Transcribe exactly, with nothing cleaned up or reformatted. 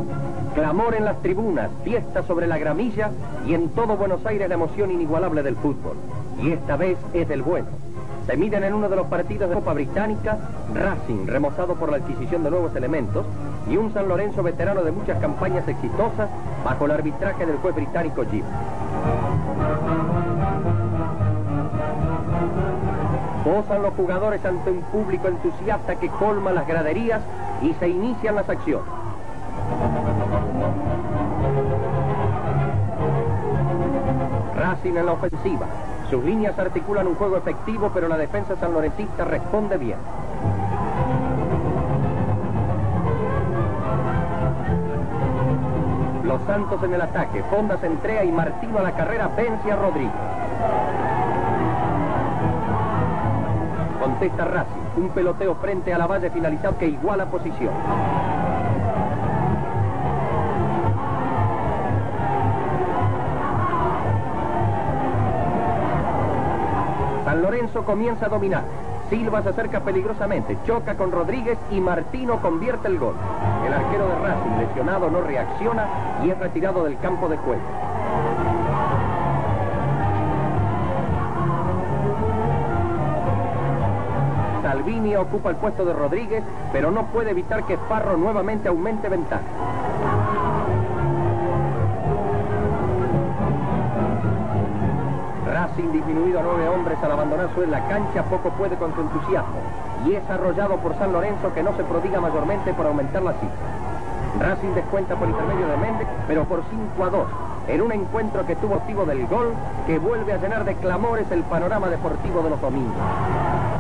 Clamor en las tribunas, fiesta sobre la gramilla y en todo Buenos Aires la emoción inigualable del fútbol. Y esta vez es del bueno. Se miden en uno de los partidos de Copa Británica, Racing, remozado por la adquisición de nuevos elementos, y un San Lorenzo veterano de muchas campañas exitosas, bajo el arbitraje del juez británico Jim. Posan los jugadores ante un público entusiasta que colma las graderías y se inician las acciones. Racing en la ofensiva. Sus líneas articulan un juego efectivo, pero la defensa sanlorencista responde bien. Los Santos en el ataque. Fonda se entrega y Martino a la carrera vence a Rodríguez. Contesta Racing. Un peloteo frente a la valla finalizado que iguala posición. San Lorenzo comienza a dominar. Silva se acerca peligrosamente, choca con Rodríguez y Martino convierte el gol. El arquero de Racing, lesionado, no reacciona y es retirado del campo de juego. Salvini ocupa el puesto de Rodríguez, pero no puede evitar que Farro nuevamente aumente ventaja. Racing, disminuido a nueve hombres al abandonar su en la cancha, poco puede con su entusiasmo y es arrollado por San Lorenzo, que no se prodiga mayormente por aumentar la cifra. Racing descuenta por intermedio de Méndez, pero por cinco a dos, en un encuentro que tuvo motivo del gol que vuelve a llenar de clamores el panorama deportivo de los domingos.